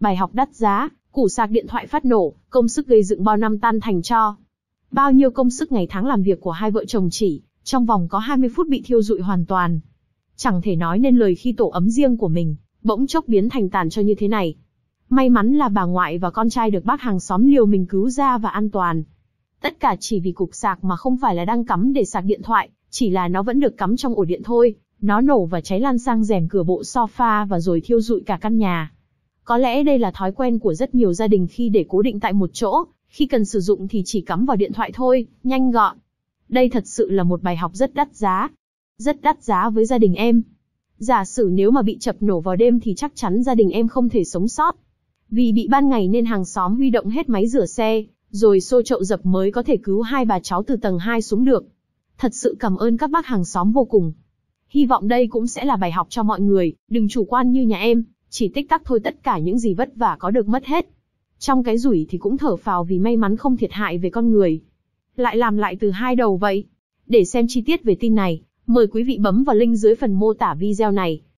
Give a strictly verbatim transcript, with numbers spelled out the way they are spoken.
Bài học đắt giá, củ sạc điện thoại phát nổ, công sức gây dựng bao năm tan thành tro. Bao nhiêu công sức ngày tháng làm việc của hai vợ chồng chỉ, trong vòng có hai mươi phút bị thiêu rụi hoàn toàn. Chẳng thể nói nên lời khi tổ ấm riêng của mình, bỗng chốc biến thành tàn cho như thế này. May mắn là bà ngoại và con trai được bác hàng xóm liều mình cứu ra và an toàn. Tất cả chỉ vì cục sạc mà không phải là đang cắm để sạc điện thoại, chỉ là nó vẫn được cắm trong ổ điện thôi. Nó nổ và cháy lan sang rèm cửa bộ sofa và rồi thiêu rụi cả căn nhà. Có lẽ đây là thói quen của rất nhiều gia đình khi để cố định tại một chỗ, khi cần sử dụng thì chỉ cắm vào điện thoại thôi, nhanh gọn. Đây thật sự là một bài học rất đắt giá. Rất đắt giá với gia đình em. Giả sử nếu mà bị chập nổ vào đêm thì chắc chắn gia đình em không thể sống sót. Vì bị ban ngày nên hàng xóm huy động hết máy rửa xe, rồi xô chậu dập mới có thể cứu hai bà cháu từ tầng hai xuống được. Thật sự cảm ơn các bác hàng xóm vô cùng. Hy vọng đây cũng sẽ là bài học cho mọi người, đừng chủ quan như nhà em, chỉ tích tắc thôi tất cả những gì vất vả có được mất hết. Trong cái rủi thì cũng thở phào vì may mắn không thiệt hại về con người. Lại làm lại từ hai đầu vậy. Để xem chi tiết về tin này, mời quý vị bấm vào link dưới phần mô tả video này.